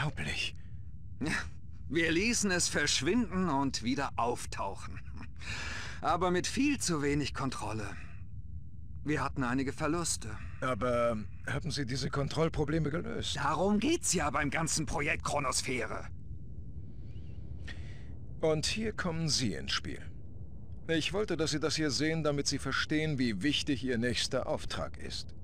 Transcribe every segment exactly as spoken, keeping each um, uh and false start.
Unglaublich. Wir ließen es verschwinden und wieder auftauchen. Aber mit viel zu wenig Kontrolle. Wir hatten einige Verluste. Aber haben Sie diese Kontrollprobleme gelöst? Darum geht's ja beim ganzen Projekt Chronosphäre. Und hier kommen Sie ins Spiel. Ich wollte, dass Sie das hier sehen, damit Sie verstehen, wie wichtig Ihr nächster Auftrag ist.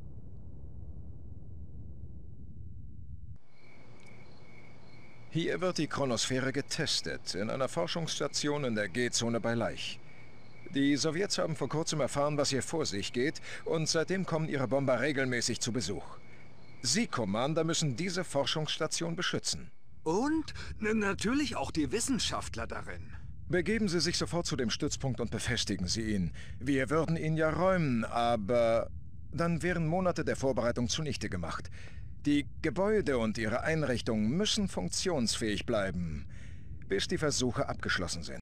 Hier wird die Chronosphäre getestet, in einer Forschungsstation in der G-Zone bei Laich. Die Sowjets haben vor kurzem erfahren, was hier vor sich geht, und seitdem kommen ihre Bomber regelmäßig zu Besuch. Sie, Commander, müssen diese Forschungsstation beschützen. Und natürlich auch die Wissenschaftler darin. Begeben Sie sich sofort zu dem Stützpunkt und befestigen Sie ihn. Wir würden ihn ja räumen, aber dann wären Monate der Vorbereitung zunichte gemacht. Die Gebäude und ihre Einrichtungen müssen funktionsfähig bleiben, bis die Versuche abgeschlossen sind.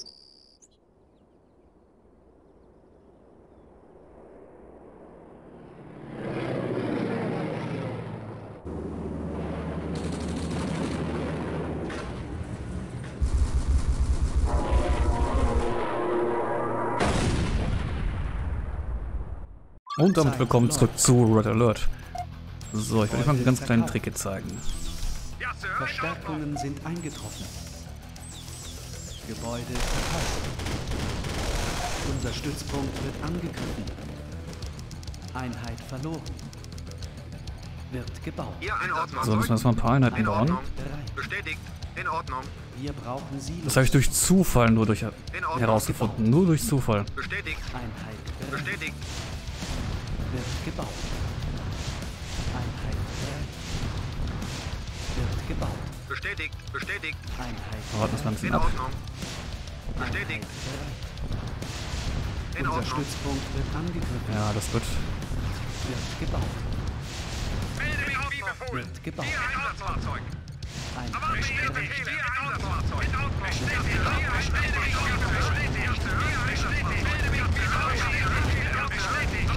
Und damit willkommen zurück zu Red Alert. So, ich will euch mal einen ganz kleinen Trick jetzt zeigen. Verstärkungen sind eingetroffen. Gebäude verteilt. Unser Stützpunkt wird angegriffen. Einheit verloren. Wird gebaut. So, müssen wir erstmal ein paar Einheiten bauen. Bestätigt. In Ordnung. Wir brauchen Silos. Das habe ich durch Zufall nur durch herausgefunden. Nur durch Zufall. Bestätigt. Einheit bereit. Bestätigt. Wird gebaut. Einheit bereit. Wird gebaut. Bestätigt. Bestätigt. Einheit Warten wir das mal ein bisschen In ab. Ordnung. Bestätigt. bereit. In Unser Ordnung. Stützpunkt wird angegriffen. Ja, das wird. Wird gebaut. Melde mich wie befohlen. Wird gebaut. Hier Einsatzfahrzeug. Einheit Hier bereit. Befehl. Hier Einsatzfahrzeug. In Ordnung. Bestätigt. Hier melde mich wie befohlen. Bestätigt. Melde mich wie befohlen. Bestätigt.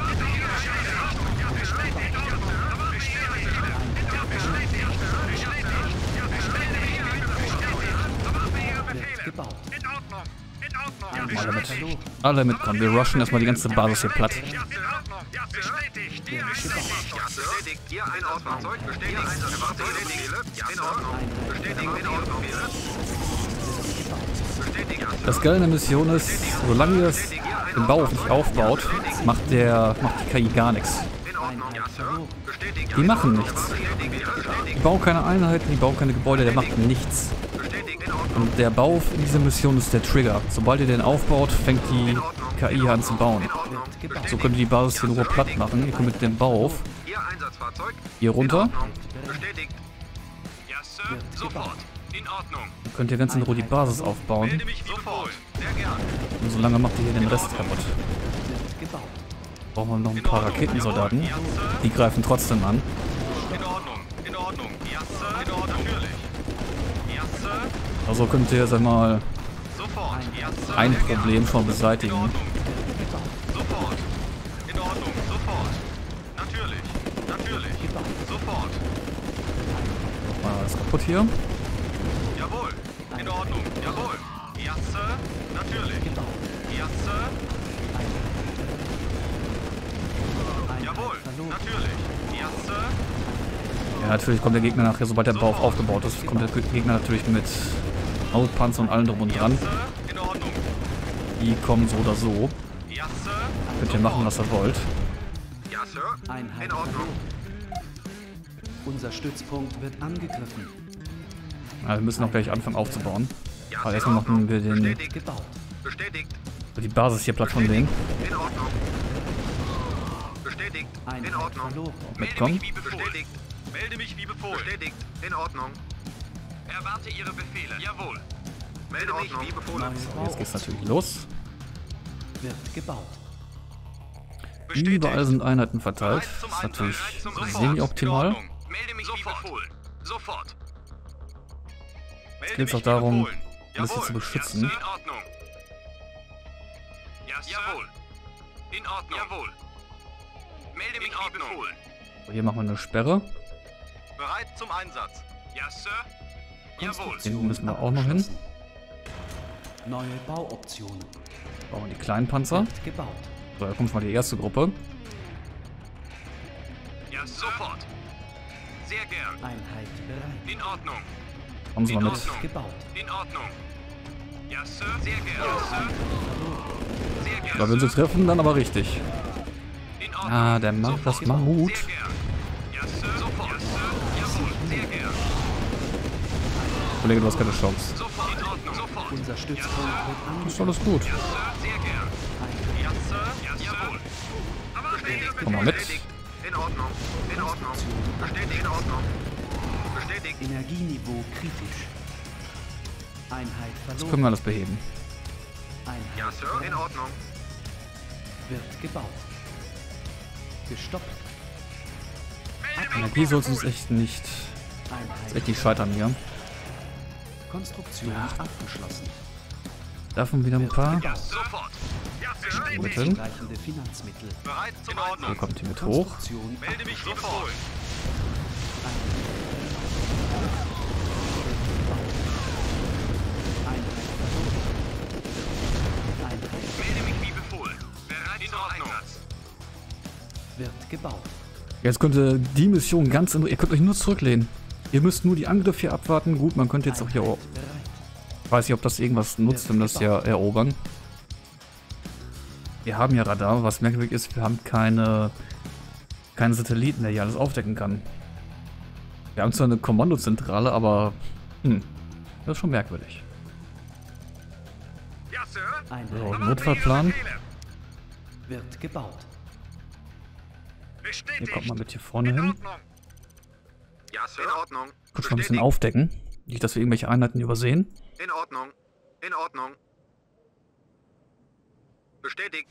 Wird gebaut. In Ordnung. In Ordnung. Alle mit. Verloren. Alle mitkommen. Wir rushen erstmal die ganze Basis hier platt. Ja, in Ordnung. Ja, bestätigt. Hier Einsatzfahrzeug. Ja, bestätigt. Hier Einsatzfahrzeug. Bestätigt. Einsatzfahrzeug. Ja, in Ordnung. Bestätigt. In Ordnung. Bestätigt. Das Geile in der Mission ist, solange ihr das den Bau nicht aufbaut, macht der macht die K I gar nichts. In Ordnung. Ja, Sir. Bestätigt. Die machen nichts. Die bauen keine Einheiten, die bauen keine Gebäude, der macht nichts. Bestätigt. In Ordnung. Und der Bau in dieser Mission ist der Trigger. Sobald ihr den aufbaut, fängt die K I an zu bauen. So könnt ihr die Basis hier nur platt machen. Ihr kommt mit dem Bau auf, Hier Einsatzfahrzeug. hier runter. Bestätigt. Ja, Sir. Sofort. In Ordnung. Dann könnt ihr ganz in Ruhe die Basis aufbauen. Melde mich sofort. Sehr gern. Und solange macht ihr hier den Rest kaputt. Wird gebaut. Brauchen wir noch ein paar Raketensoldaten. Die greifen trotzdem an. In Ordnung. In Ordnung. Ja, Sir. In Ordnung. Natürlich. Ja, Sir. Also könnt ihr, sag mal, Sofort. Ja, Sir. ein Sehr gern. Problem schon In beseitigen. Ordnung. Sofort. In Ordnung. Sofort. Natürlich. Natürlich. Sofort. Mal alles kaputt hier. Jawohl. In Ordnung. Jawohl. Ja, Sir. Natürlich. Ja, Sir. Jawohl. Natürlich. Ja, Sir. Ja, natürlich kommt der Gegner nachher, sobald der Bau aufgebaut ist, kommt der Gegner natürlich mit Auspanzer und allem drum und dran. Sir. In Ordnung. Die kommen so oder so. Ja, Sir. Könnt ihr machen, was ihr wollt. Ja, Sir. Einheit In Ordnung. Unser Stützpunkt wird angegriffen. Ja, wir müssen auch gleich anfangen aufzubauen. Ja, Aber in erstmal Ordnung. machen wir den, Bestätigt. Gebaut. Bestätigt. die Basis hier platt von denen. In Ordnung. Bestätigt. In Einheit Ordnung. verloren. Melde Mitkommen. mich wie befohlen. Bestätigt. Melde mich wie befohlen. Bestätigt. In Ordnung. Erwarte Ihre Befehle. Jawohl. Melde mich wie befohlen. Jetzt geht's natürlich los. Wird gebaut. Überall sind Einheiten verteilt. Bereit zum Das ist Angriff. natürlich Bereit zum Sofort. semi-optimal. In Ordnung. Melde mich wie befohlen. Sofort. Melde geht's mich auch wie darum, befohlen. alles hier Jawohl. zu beschützen. Ja, Sir. In Ordnung. Ja, Sir. Jawohl. In Ordnung. Jawohl. Melde mich wie befohlen. So, hier machen wir eine Sperre. Bereit zum Einsatz. Ja, Sir. Jawohl. Den müssen wir auch noch hin. Neue Bauoptionen. Bauen die kleinen Panzer. Wird gebaut. So, da kommt mal die erste Gruppe. Ja, sofort. Sehr gern. Einheit bereit. In Ordnung. Kommen Sie mal mit. Wird gebaut. In Ordnung. Ja, Sir. Sehr gern. Ja, Sir. Sehr gern. Da, wenn sie treffen, dann aber richtig. In Ordnung. Ah, der macht das Mammut. Sehr gern. Ja, Sir. Sofort. Ja, Sir. Jawohl. Sehr gern. Kollege, du hast keine Chance. Sofort. In Ordnung. Sofort. Unser Stützpunkt wird Ist angegriffen. alles gut. Ja, Sir. Sehr gern. Ja, Sir. Ja, jawohl. Aber bestätigt. Komm mal mit. In Ordnung. In Ordnung. Bestätigt. In Ordnung. Bestätigt. Energieniveau kritisch. Einheit Das verloren. können wir alles beheben. Einheit Ja, Sir. In bereit. Ordnung. Wird gebaut. Gestoppt. Energie soll uns echt nicht, Einheit echt nicht scheitern hier. Konstruktion abgeschlossen. Davon wieder ein paar. Ja, sofort. Ja, bestätigt. Mit hin. Ausreichende Finanzmittel. Bereit zum So Ordnung. kommt die mit hoch. Konstruktion Melde mich sofort. Melde mich wie befohlen. Bereit zum Einsatz. wird gebaut. Jetzt könnte die Mission ganz in... Ihr könnt euch nur zurücklehnen. Ihr müsst nur die Angriffe hier abwarten. Gut, man könnte jetzt auch hier... Einheit bereit. Ich weiß nicht, ob das irgendwas nutzt, wenn wir das hier erobern. Wir haben ja Radar, was merkwürdig ist, wir haben keine, keine Satelliten, der hier alles aufdecken kann. Wir haben zwar eine Kommandozentrale, aber hm, das ist schon merkwürdig. Ja, Sir. Einheit So, Notfallplan. wird gebaut. Bestätigt. Hier kommt man mit hier vorne In hin. Ordnung. Ja, Sir. In Ordnung. Kurz mal ein bisschen aufdecken. Nicht, dass wir irgendwelche Einheiten übersehen. In Ordnung. In Ordnung. Bestätigt.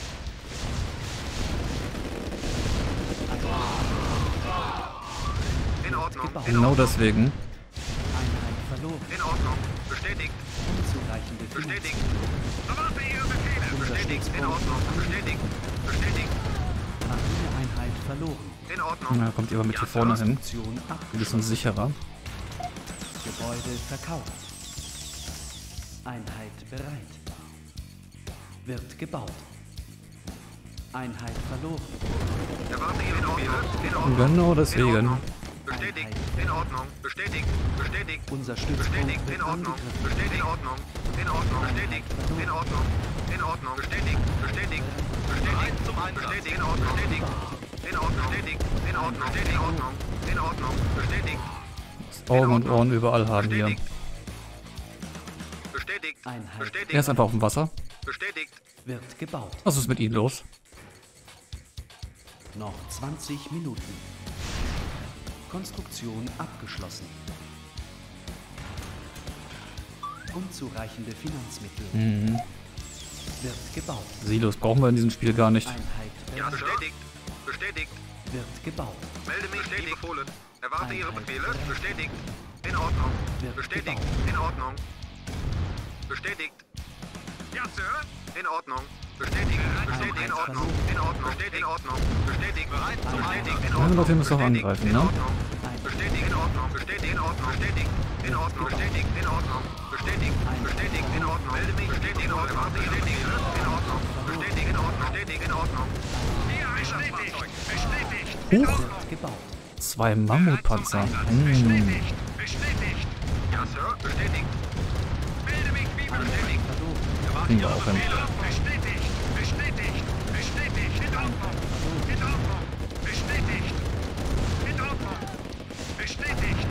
In Ordnung. Gebaut. In Genau Ordnung. deswegen. Einheit verloren. In Ordnung. Bestätigt. Unzureichende Bestätigt. Finanzmittel. Erwarte Ihre Befehle. Bestätigt. In Ordnung. Bestätigt. Bestätigt. Marineeinheit verloren. In Ordnung. Na, kommt ihr aber mit hier vorne hin. Konstruktion Ein bisschen abgeschlossen. sicherer. Gebäude verkauft. Einheit bereit. Wird gebaut. Einheit verloren. Erwarte Ihre Befehle. In Ordnung. Genau In deswegen. Ordnung. Bestätigt. In Ordnung. Bestätigt. Bestätigt. Unser Stützpunkt Bestätigt. wird In Ordnung. angegriffen. Bestätigt. In Ordnung. In Ordnung. Bestätigt. In Ordnung. In Ordnung. Bestätigt. Bestätigt. Bestätigt. Zum Einsatz. Bestätigt. In Ordnung. Bestätigt. In Ordnung. Bestätigt. In Ordnung. Bestätigt. In Ordnung. In Ordnung. Bestätigt. Augen und Ohren überall haben wir. Bestätigt. Bestätigt. Einheit Bestätigt. Er ist einfach auf dem Wasser. Bestätigt. wird gebaut. Was ist mit ihm los? Noch zwanzig Minuten. Konstruktion abgeschlossen. Unzureichende Finanzmittel. Mhm. Wird gebaut. Silos brauchen wir in diesem Spiel gar nicht. Einheit Ja, bereit. bestätigt. Bestätigt. Wird gebaut. Melde mich wie befohlen. Erwarte Ihre Einheit Befehle. bereit. Bestätigt. In Ordnung. Wird Bestätigt. gebaut. In Ordnung. Bestätigt. Ja, Sir. In Ordnung. Bestätigt. Bestätigt. In Ordnung. In Ordnung. Bestätigt. In Ordnung. Bestätigt. Bereit zum Bestätigt. In Ja, Ordnung. Leute, ihr müsst auch Bestätigt. angreifen, In ne? Ordnung. Bestätigt. In Ordnung. Bestätigt. In Ordnung. Bestätigt. In Ordnung. Bestätigt. In Ordnung. Bestätigt. Bestätigt. In Ordnung. Melde mich. Bestätigt. In Ordnung. Erwarte Ihre Befehle. In Ordnung. Bestätigt. In Ordnung. Bestätigt. In Ordnung. Bestätigt. Bestätigt. Huch, Wird gebaut. zwei Mammutpanzer. Hm. Bestätigt. Bestätigt. Ja, Sir. Bestätigt. Melde mich wie bestätigt. Verloren. Kriegen wir auch hin. Bestätigt. Bestätigt. Bestätigt. In Ordnung. In Ordnung. Bestätigt. In Ordnung. Bestätigt.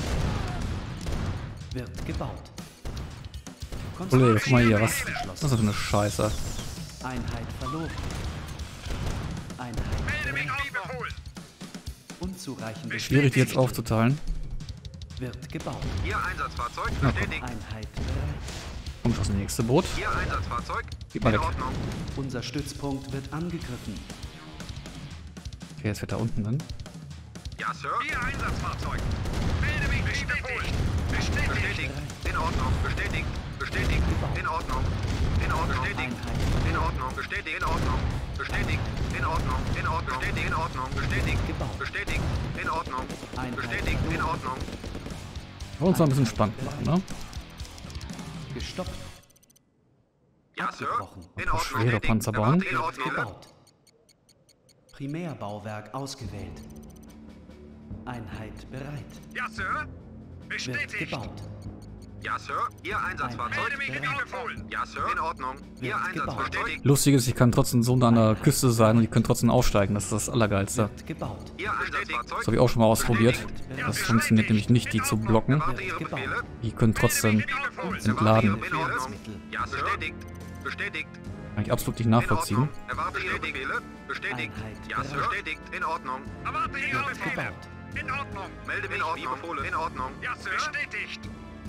Wird gebaut. Kollege, guck mal hier, was, abgeschlossen. was ist das für eine Scheiße? Einheit verloren. Einheit Melde mich bereit. wie befohlen. Unzureichende Schwierig, die jetzt aufzuteilen. wird gebaut. Ihr Einsatzfahrzeug. Na, komm. Bestätigt. Einheit bereit. Kommt das nächste Boot. Ihr Einsatzfahrzeug. Gib mal In weg. Ordnung. Unser Stützpunkt wird angegriffen. Okay, jetzt wird da unten hin. Ja, Sir. Ihr Einsatzfahrzeug. Melde mich wie befohlen. Bestätigt. Bestätigt. In Ordnung. Bestätigt. Bestätigt. In Ordnung. In Ordnung. Bestätigt. In Ordnung. Bestätigt. In Ordnung. Bestätigt. In Ordnung. In Ordnung. Bestätigt. In Ordnung. Bestätigt. Gebaut. Bestätigt. In Ordnung. Bestätigt. In Ordnung. Wollen uns mal ein bisschen spannend machen, ne? Gestoppt. Ja, Sir. Abgebrochen. In Ordnung. Schwere Bestätigt. Panzer bauen. In Ordnung. Gebaut. Primärbauwerk ausgewählt. Einheit bereit. Ja, Sir. Wird gebaut. Ja, Sir. Ihr Einsatzfahrzeug. Einheit bereit. Ja, Sir. In Ordnung. Ihr Wird Einsatzfahrzeug. gebaut. Lustig ist, ich kann trotzdem so nah an der Küste sein und die können trotzdem aussteigen. Das ist das Allergeilste. Wird gebaut. Ihr Einsatzfahrzeug. Das habe ich auch schon mal ausprobiert. Das funktioniert nämlich nicht, die zu blocken. Erwarte Ihre Befehle. Die können trotzdem Erwarte entladen. Ihre Befehle. Finanzmittel. Ja, Sir. Bestätigt. Bestätigt. Kann ich absolut nicht In nachvollziehen. Ordnung. Erwarte Ihre Befehle. Bestätigt. Einheit Ja, Sir. bereit. Bestätigt. In Ordnung. Erwarte Ihre Wird gebaut. In Ordnung. Melde mich wie befohlen. In Ordnung. Ja, Sir. Bestätigt.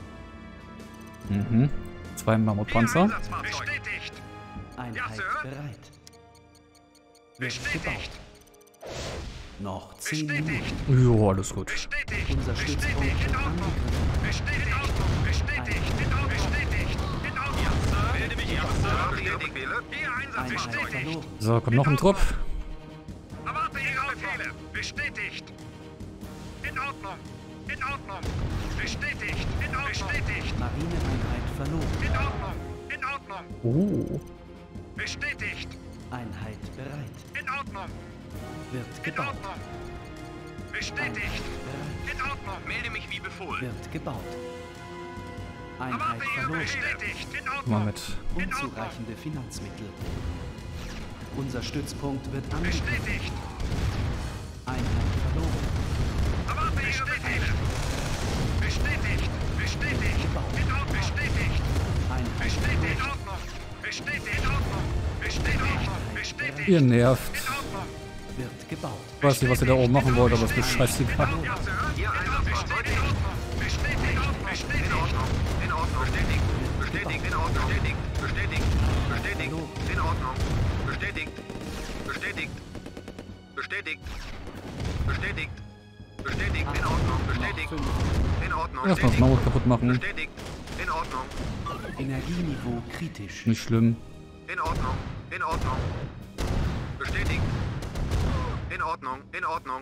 Mhm. Zwei Mammutpanzer. Bestätigt. Einheit Ja, Sir. bereit. Wird Bestätigt. gebaut. Noch zehn Bestätigt. Minuten. Jo, alles gut. Bestätigt. Unser Stützpunkt wird angegriffen. Bestätigt. In Ordnung. Bestätigt. In Ordnung. Bestätigt. In Ordnung. Ja, Sir. Melde mich. Ja, Sir. Erwarte Ihre Befehle. Ihr Einsatz Einheit bestätigt. verloren. So, kommt noch ein Trupp. Erwarte Ihre Befehle. Bestätigt. In Ordnung. In Ordnung. Bestätigt. In Ordnung. Bestätigt. Marineeinheit verloren. In Ordnung. In Ordnung. Oh. Bestätigt. Einheit bereit. In Ordnung. Wird In gebaut. Ordnung. Einheit Bestätigt. bereit. In Ordnung. Melde mich wie befohlen. Wird gebaut. Einheit Erwarte Ihre verloren. Bestätigt. In Mal Ordnung. mit. Unzureichende Finanzmittel. Unser Stützpunkt wird angegriffen. Bestätigt. Einheit verloren. Erwarte Ihre Befehle. Bestätigt. Bestätigt. In Ordnung. Bestätigt. Einheit Bestätigt. In verloren. Ordnung. Bestätigt. In Ordnung. Bestätigt. Bestätigt. Ihr nervt. In Ordnung. Wird gebaut. Ich weiß nicht, was ihr da oben machen wollt, aber es ist mir scheißegal. Ja, Sir. Ihr Einsatzfahrzeug. In Ordnung. Bestätigt. Bestätigt. In Ordnung. In Ordnung. Bestätigt. Bestätigt. In Ordnung. Bestätigt. Bestätigt. Bestätigt. In Ordnung. Bestätigt. Bestätigt. Bestätigt. Bestätigt. Bestätigt. In Ordnung. Bestätigt. In Ordnung. Erstmal das Mammut kaputt machen. Bestätigt. In Ordnung. Energieniveau kritisch. Nicht schlimm. In Ordnung. In Ordnung. Bestätigt. In Ordnung. In Ordnung.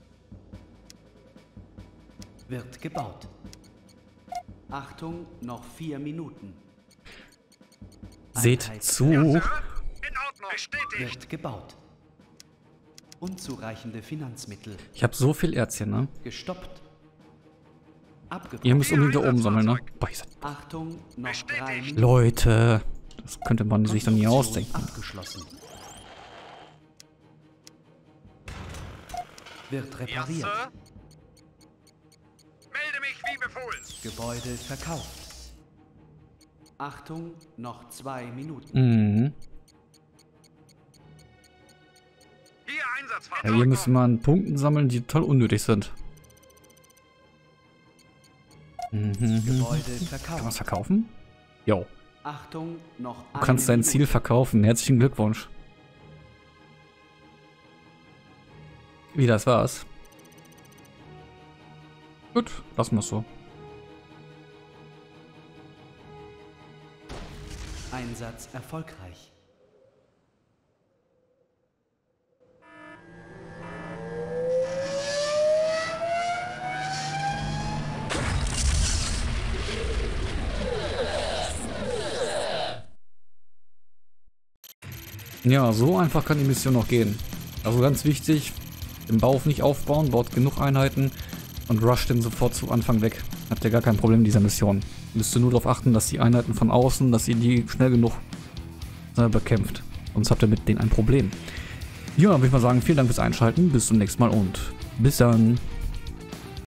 Wird gebaut. Achtung, noch vier Minuten. Seht Einheit zu. In Ordnung. Bestätigt. Wird gebaut. Unzureichende Finanzmittel. Ich habe so viel Erzchen, ne? Gestoppt. Abgebrochen. Ihr müsst unbedingt da oben sammeln, ne? Boah, ich sag, Achtung, noch drei Bestätigt. Minuten. Leute, das könnte man sich doch nie Konstruktion ausdenken. Abgeschlossen. Wird Ja, repariert. Sir. Melde mich wie befohlen. Gebäude verkauft. Achtung, noch zwei Minuten. Mhm. Hier Ja, Einsatzfahrzeug. hier müssen wir an Punkten sammeln, die total unnötig sind. Mhm. Gebäude Kann man verkauft. es verkaufen? Jo. Achtung, noch Du kannst dein Ziel verkaufen. Herzlichen Glückwunsch. Wie, das war's? Gut, lassen wir es so. Einsatz erfolgreich. Ja, so einfach kann die Mission noch gehen. Also ganz wichtig, den Bau nicht aufbauen, baut genug Einheiten und rusht den sofort zu Anfang weg. Habt ihr gar kein Problem in dieser Mission. Müsst ihr nur darauf achten, dass die Einheiten von außen, dass ihr die schnell genug äh, bekämpft. Sonst habt ihr mit denen ein Problem. Ja, würde ich mal sagen, vielen Dank fürs Einschalten, bis zum nächsten Mal und bis dann.